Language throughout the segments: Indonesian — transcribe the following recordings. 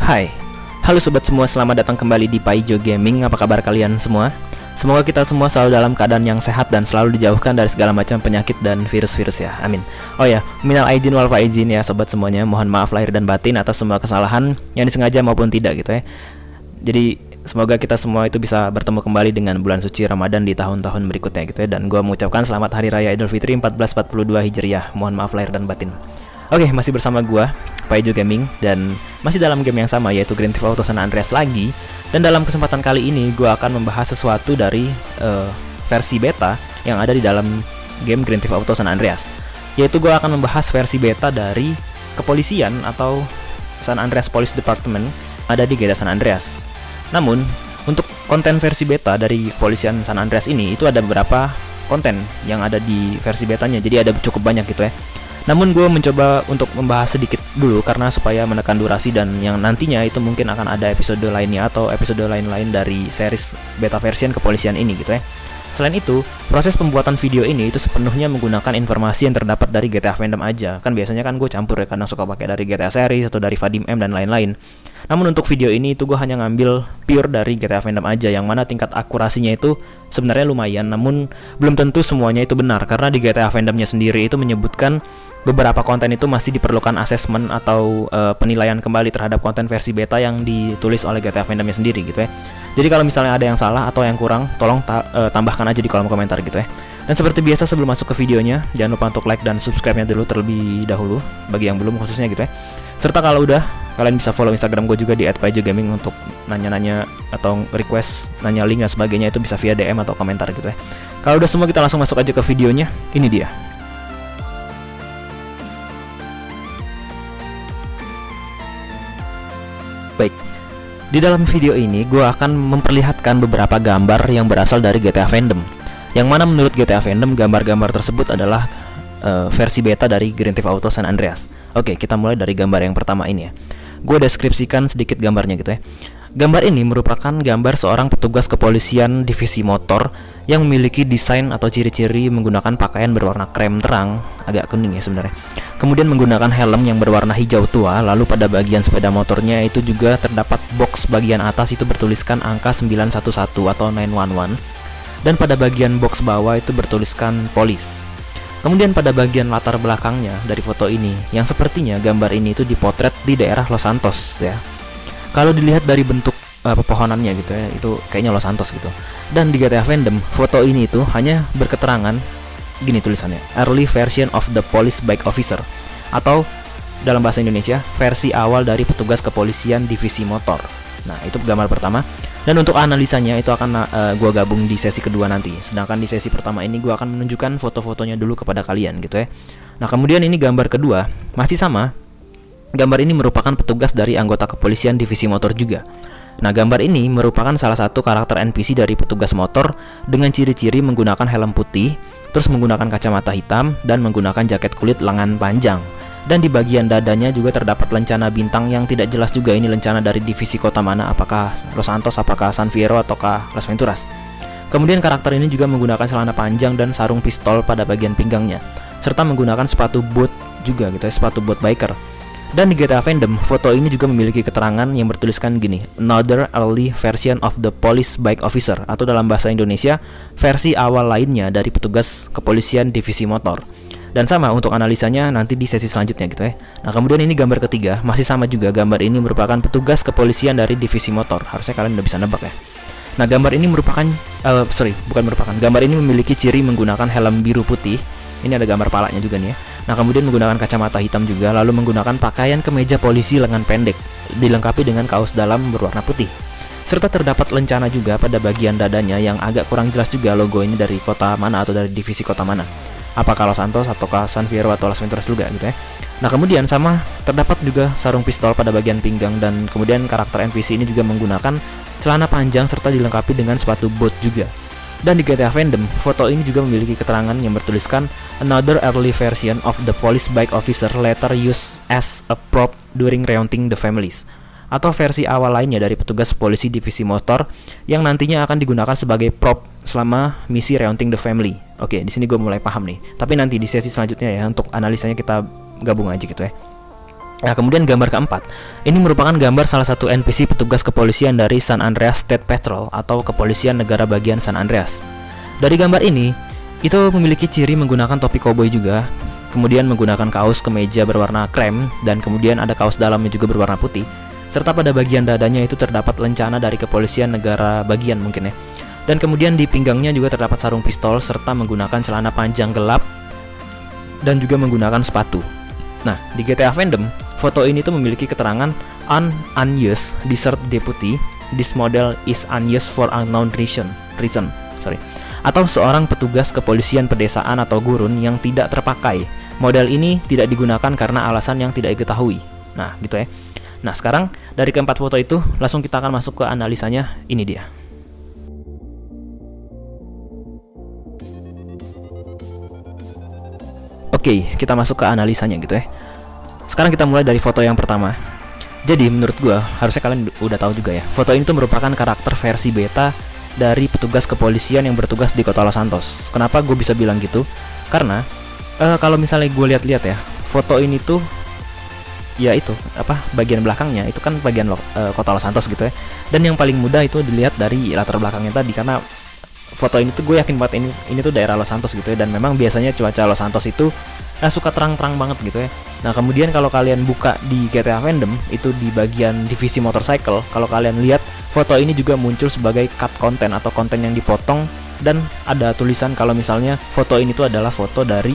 Hai, halo sobat semua, selamat datang kembali di Paijo Gaming. Apa kabar kalian semua? Semoga kita semua selalu dalam keadaan yang sehat dan selalu dijauhkan dari segala macam penyakit dan virus-virus ya, amin. Oh ya, minal aidin wal faizin ya sobat semuanya. Mohon maaf lahir dan batin atas semua kesalahan yang disengaja maupun tidak gitu ya. Jadi semoga kita semua itu bisa bertemu kembali dengan bulan suci Ramadan di tahun-tahun berikutnya gitu ya. Dan gua mengucapkan selamat Hari Raya Idul Fitri 1442 Hijriah. Mohon maaf lahir dan batin. Oke, masih bersama gua, Paijo Gaming, dan masih dalam game yang sama yaitu Grand Theft Auto San Andreas lagi. Dan dalam kesempatan kali ini gua akan membahas sesuatu dari versi beta yang ada di dalam game Grand Theft Auto San Andreas. Yaitu gua akan membahas versi beta dari kepolisian atau San Andreas Police Department ada di GTA San Andreas. Namun, untuk konten versi beta dari kepolisian San Andreas ini itu ada beberapa konten yang ada di versi betanya. Jadi ada cukup banyak gitu ya. Namun gue mencoba untuk membahas sedikit dulu karena supaya menekan durasi, dan yang nantinya itu mungkin akan ada episode lainnya atau episode lain-lain dari series beta version kepolisian ini gitu ya. Selain itu, proses pembuatan video ini itu sepenuhnya menggunakan informasi yang terdapat dari GTA Fandom aja. Kan biasanya kan gue campur ya, kadang suka pakai dari GTA series atau dari Vadim M dan lain-lain. Namun untuk video ini itu gue hanya ngambil pure dari GTA Fandom aja, yang mana tingkat akurasinya itu sebenarnya lumayan. Namun belum tentu semuanya itu benar, karena di GTA Fandomnya sendiri itu menyebutkan beberapa konten itu masih diperlukan asesmen atau penilaian kembali terhadap konten versi beta yang ditulis oleh GTA Fandomnya sendiri gitu ya. Jadi kalau misalnya ada yang salah atau yang kurang, tolong tambahkan aja di kolom komentar gitu ya. Dan seperti biasa sebelum masuk ke videonya, jangan lupa untuk like dan subscribe-nya dulu terlebih dahulu bagi yang belum khususnya gitu ya. Serta kalau udah, kalian bisa follow Instagram gue juga di @paijogaming untuk nanya-nanya atau request, nanya link dan sebagainya, itu bisa via DM atau komentar gitu ya. Kalau udah semua, kita langsung masuk aja ke videonya. Ini dia. Baik, di dalam video ini gue akan memperlihatkan beberapa gambar yang berasal dari GTA Fandom, yang mana menurut GTA Fandom gambar-gambar tersebut adalah versi beta dari Grand Theft Auto San Andreas. Oke, kita mulai dari gambar yang pertama ini ya. Gue deskripsikan sedikit gambarnya gitu ya. Gambar ini merupakan gambar seorang petugas kepolisian divisi motor yang memiliki desain atau ciri-ciri menggunakan pakaian berwarna krem terang, agak kuning ya sebenarnya. Kemudian menggunakan helm yang berwarna hijau tua. Lalu pada bagian sepeda motornya itu juga terdapat box bagian atas itu bertuliskan angka 911 atau 911. Dan pada bagian box bawah itu bertuliskan police. Kemudian pada bagian latar belakangnya dari foto ini, yang sepertinya gambar ini itu dipotret di daerah Los Santos ya. Kalau dilihat dari bentuk pepohonannya gitu ya, itu kayaknya Los Santos gitu. Dan di GTA Fandom, foto ini itu hanya berketerangan gini tulisannya, early version of the police bike officer, atau dalam bahasa Indonesia, versi awal dari petugas kepolisian divisi motor. Nah, itu gambar pertama. Dan untuk analisanya itu akan gue gabung di sesi kedua nanti. Sedangkan di sesi pertama ini gue akan menunjukkan foto-fotonya dulu kepada kalian gitu ya. Nah, kemudian ini gambar kedua, masih sama. Gambar ini merupakan petugas dari anggota kepolisian divisi motor juga. Nah, gambar ini merupakan salah satu karakter NPC dari petugas motor dengan ciri-ciri menggunakan helm putih, terus menggunakan kacamata hitam, dan menggunakan jaket kulit lengan panjang. Dan di bagian dadanya juga terdapat lencana bintang yang tidak jelas juga ini lencana dari divisi kota mana, apakah Los Santos, apakah San Fierro, ataukah Las Venturas. Kemudian karakter ini juga menggunakan celana panjang dan sarung pistol pada bagian pinggangnya, serta menggunakan sepatu boot juga gitu ya, sepatu boot biker. Dan di GTA Fandom, foto ini juga memiliki keterangan yang bertuliskan gini, another early version of the police bike officer, atau dalam bahasa Indonesia, versi awal lainnya dari petugas kepolisian divisi motor. Dan sama untuk analisanya nanti di sesi selanjutnya gitu ya. Nah, kemudian ini gambar ketiga, masih sama juga, gambar ini merupakan petugas kepolisian dari divisi motor. Harusnya kalian udah bisa nebak ya. Nah, gambar ini merupakan gambar ini memiliki ciri menggunakan helm biru putih. Ini ada gambar palanya juga nih ya. Nah, kemudian menggunakan kacamata hitam juga, lalu menggunakan pakaian kemeja polisi lengan pendek, dilengkapi dengan kaos dalam berwarna putih. Serta terdapat lencana juga pada bagian dadanya yang agak kurang jelas juga logo ini dari kota mana atau dari divisi kota mana. Apakah Los Santos ataukah San Fierro atau Las Venturas juga gitu ya. Nah, kemudian sama terdapat juga sarung pistol pada bagian pinggang, dan kemudian karakter NPC ini juga menggunakan celana panjang serta dilengkapi dengan sepatu boot juga. Dan di GTA Fandom, foto ini juga memiliki keterangan yang bertuliskan another early version of the police bike officer later used as a prop during reuniting the families, atau versi awal lainnya dari petugas polisi divisi motor yang nantinya akan digunakan sebagai prop selama misi reuniting the family. Oke, di sini gue mulai paham nih. Tapi nanti di sesi selanjutnya ya, untuk analisanya kita gabung aja gitu ya. Nah, kemudian gambar keempat, ini merupakan gambar salah satu NPC petugas kepolisian dari San Andreas State Patrol atau kepolisian negara bagian San Andreas. Dari gambar ini, itu memiliki ciri menggunakan topi koboi juga, kemudian menggunakan kaos kemeja berwarna krem, dan kemudian ada kaos dalamnya juga berwarna putih, serta pada bagian dadanya itu terdapat lencana dari kepolisian negara bagian mungkin ya. Dan kemudian di pinggangnya juga terdapat sarung pistol serta menggunakan celana panjang gelap dan juga menggunakan sepatu. Nah, di GTA Fandom, foto ini tuh memiliki keterangan unused desert deputy. This model is unused for unknown reason. Atau seorang petugas kepolisian pedesaan atau gurun yang tidak terpakai. Model ini tidak digunakan karena alasan yang tidak diketahui. Nah, gitu ya. Nah, sekarang dari keempat foto itu langsung kita akan masuk ke analisanya. Ini dia. Oke, kita masuk ke analisanya gitu ya. Sekarang kita mulai dari foto yang pertama. Jadi menurut gua, harusnya kalian udah tahu juga ya, foto ini tuh merupakan karakter versi beta dari petugas kepolisian yang bertugas di kota Los Santos. Kenapa gue bisa bilang gitu? Karena kalau misalnya gue lihat-lihat ya, foto ini tuh ya itu bagian belakangnya itu kan bagian kota Los Santos gitu ya. Dan yang paling mudah itu dilihat dari latar belakangnya tadi, karena foto ini tuh gue yakin banget ini tuh daerah Los Santos gitu ya. Dan memang biasanya cuaca Los Santos itu suka terang-terang banget gitu ya. Nah, kemudian kalau kalian buka di GTA Fandom itu di bagian divisi motorcycle, kalau kalian lihat foto ini juga muncul sebagai cut konten atau konten yang dipotong, dan ada tulisan kalau misalnya foto ini tuh adalah foto dari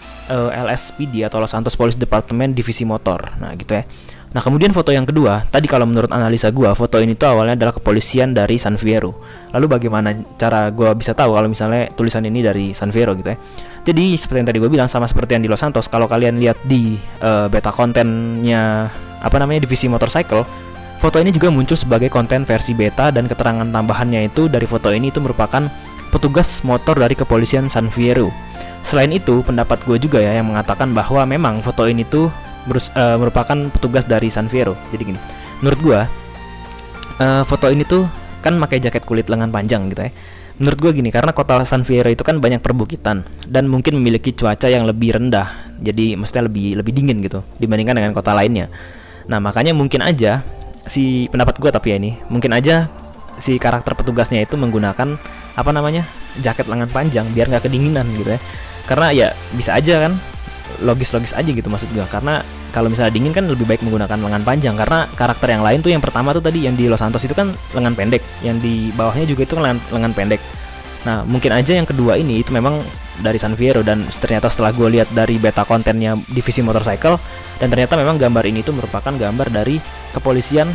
LSPD atau Los Santos Police Department divisi motor. Nah, gitu ya. Nah, kemudian foto yang kedua, tadi kalau menurut analisa gua, foto ini tuh awalnya adalah kepolisian dari San Fierro. Lalu bagaimana cara gua bisa tahu kalau misalnya tulisan ini dari San Fierro gitu ya? Jadi seperti yang tadi gue bilang, sama seperti yang di Los Santos, kalau kalian lihat di beta kontennya divisi motorcycle, foto ini juga muncul sebagai konten versi beta, dan keterangan tambahannya itu dari foto ini itu merupakan petugas motor dari kepolisian San Fierro. Selain itu, pendapat gue juga ya yang mengatakan bahwa memang foto ini tuh merupakan petugas dari San Fierro. Jadi gini, menurut gue foto ini tuh kan pakai jaket kulit lengan panjang gitu ya. Menurut gue gini, karena kota San Fierro itu kan banyak perbukitan dan mungkin memiliki cuaca yang lebih rendah, jadi mestinya lebih dingin gitu dibandingkan dengan kota lainnya. Nah, makanya mungkin aja si pendapat gue, tapi ya ini mungkin aja si karakter petugasnya itu menggunakan jaket lengan panjang biar nggak kedinginan gitu ya. Karena ya bisa aja kan, logis aja gitu maksud gue. Karena kalau misalnya dingin kan lebih baik menggunakan lengan panjang, karena karakter yang lain tuh yang pertama tuh tadi yang di Los Santos itu kan lengan pendek, yang di bawahnya juga itu lengan pendek. Nah, mungkin aja yang kedua ini itu memang dari San Fierro, dan ternyata setelah gue lihat dari beta kontennya divisi motorcycle, dan ternyata memang gambar ini tuh merupakan gambar dari kepolisian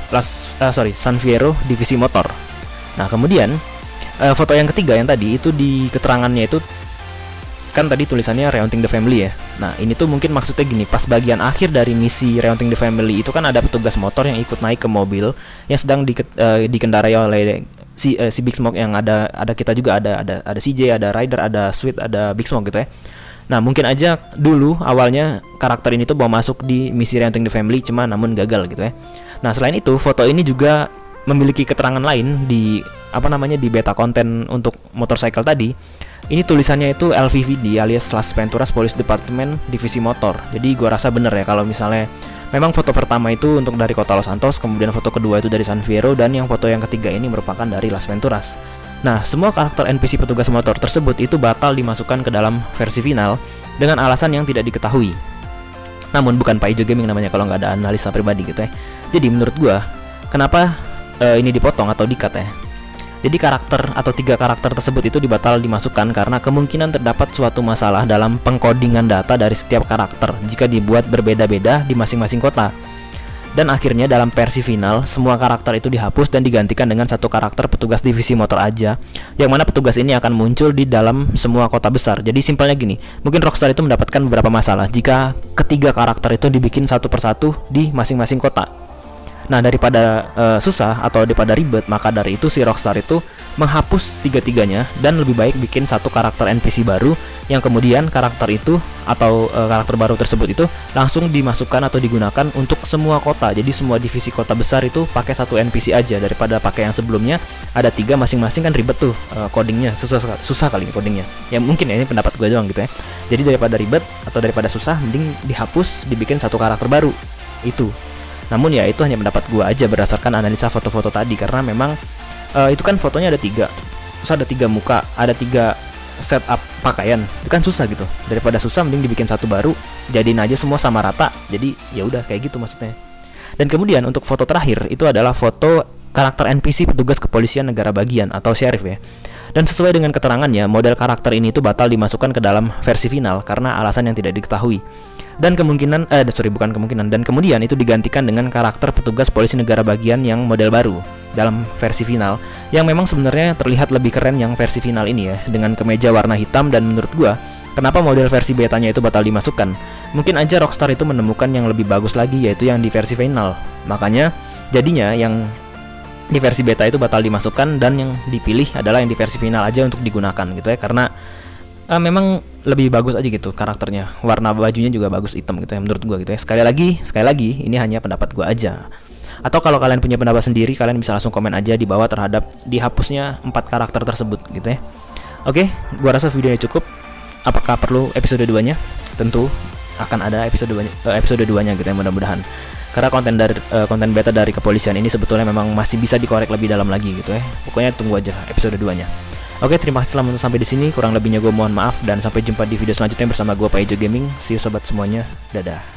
San Fierro divisi motor. Nah, kemudian foto yang ketiga yang tadi itu di keterangannya itu kan tadi tulisannya Rehaunting the Family ya. Nah, ini tuh mungkin maksudnya gini, pas bagian akhir dari misi Rehaunting the Family itu kan ada petugas motor yang ikut naik ke mobil yang sedang dikendarai oleh si Big Smoke, yang ada kita juga, ada CJ, ada Ryder, ada Sweet, ada Big Smoke gitu ya. Nah, mungkin aja dulu awalnya karakter ini tuh mau masuk di misi Rehaunting the Family, cuma namun gagal gitu ya. Nah, selain itu foto ini juga memiliki keterangan lain di di beta konten untuk motorcycle tadi. Ini tulisannya itu LVVD alias Las Venturas Police Department Divisi Motor. Jadi gua rasa bener ya kalau misalnya memang foto pertama itu untuk dari kota Los Santos, kemudian foto kedua itu dari San Fierro, dan yang foto yang ketiga ini merupakan dari Las Venturas. Nah, semua karakter NPC petugas motor tersebut itu batal dimasukkan ke dalam versi final dengan alasan yang tidak diketahui. Namun bukan Pak Ijo Gaming namanya kalau nggak ada analisa pribadi gitu ya. Jadi menurut gua, kenapa ini dipotong atau di-cut ya? Jadi karakter atau 3 karakter tersebut itu dibatal dimasukkan karena kemungkinan terdapat suatu masalah dalam pengkodingan data dari setiap karakter jika dibuat berbeda-beda di masing-masing kota. Dan akhirnya dalam versi final, semua karakter itu dihapus dan digantikan dengan satu karakter petugas divisi motor aja, yang mana petugas ini akan muncul di dalam semua kota besar. Jadi simpelnya gini, mungkin Rockstar itu mendapatkan beberapa masalah jika ketiga karakter itu dibikin satu persatu di masing-masing kota. Nah, daripada susah atau daripada ribet, maka dari itu si Rockstar itu menghapus tiga-tiganya dan lebih baik bikin satu karakter NPC baru yang kemudian karakter itu atau karakter baru tersebut itu langsung dimasukkan atau digunakan untuk semua kota. Jadi semua divisi kota besar itu pakai satu NPC aja daripada pakai yang sebelumnya ada 3 masing-masing, kan ribet tuh codingnya, susah kali codingnya. Ya mungkin ya, ini pendapat gue doang gitu ya. Jadi daripada ribet atau daripada susah, mending dihapus, dibikin satu karakter baru. itu. Namun ya itu hanya pendapat gue aja berdasarkan analisa foto-foto tadi, karena memang itu kan fotonya ada 3, terus ada 3 muka, ada 3 setup pakaian, itu kan susah gitu. Daripada susah mending dibikin satu baru, jadiin aja semua sama rata. Jadi ya udah kayak gitu maksudnya. Dan kemudian untuk foto terakhir itu adalah foto karakter NPC petugas kepolisian negara bagian atau sheriff ya. Dan sesuai dengan keterangannya, model karakter ini itu batal dimasukkan ke dalam versi final karena alasan yang tidak diketahui. Dan kemungkinan dan kemudian itu digantikan dengan karakter petugas polisi negara bagian yang model baru dalam versi final, yang memang sebenarnya terlihat lebih keren yang versi final ini ya, dengan kemeja warna hitam. Dan menurut gua, kenapa model versi betanya itu batal dimasukkan? Mungkin aja Rockstar itu menemukan yang lebih bagus lagi, yaitu yang di versi final. Makanya jadinya yang di versi beta itu batal dimasukkan dan yang dipilih adalah yang di versi final aja untuk digunakan gitu ya, karena memang lebih bagus aja gitu karakternya, warna bajunya juga bagus hitam gitu ya menurut gua gitu ya. Sekali lagi ini hanya pendapat gua aja. Atau kalau kalian punya pendapat sendiri, kalian bisa langsung komen aja di bawah terhadap dihapusnya 4 karakter tersebut gitu ya. Oke, gua rasa videonya cukup. Apakah perlu episode 2-nya? Tentu akan ada episode 2-nya gitu ya, mudah-mudahan. Karena konten beta dari kepolisian ini sebetulnya memang masih bisa dikorek lebih dalam lagi gitu ya. Pokoknya tunggu aja episode 2-nya. Oke, terima kasih telah menonton sampai di sini. Kurang lebihnya gue mohon maaf dan sampai jumpa di video selanjutnya bersama gue Pak Ijo Gaming. See you sobat semuanya. Dadah.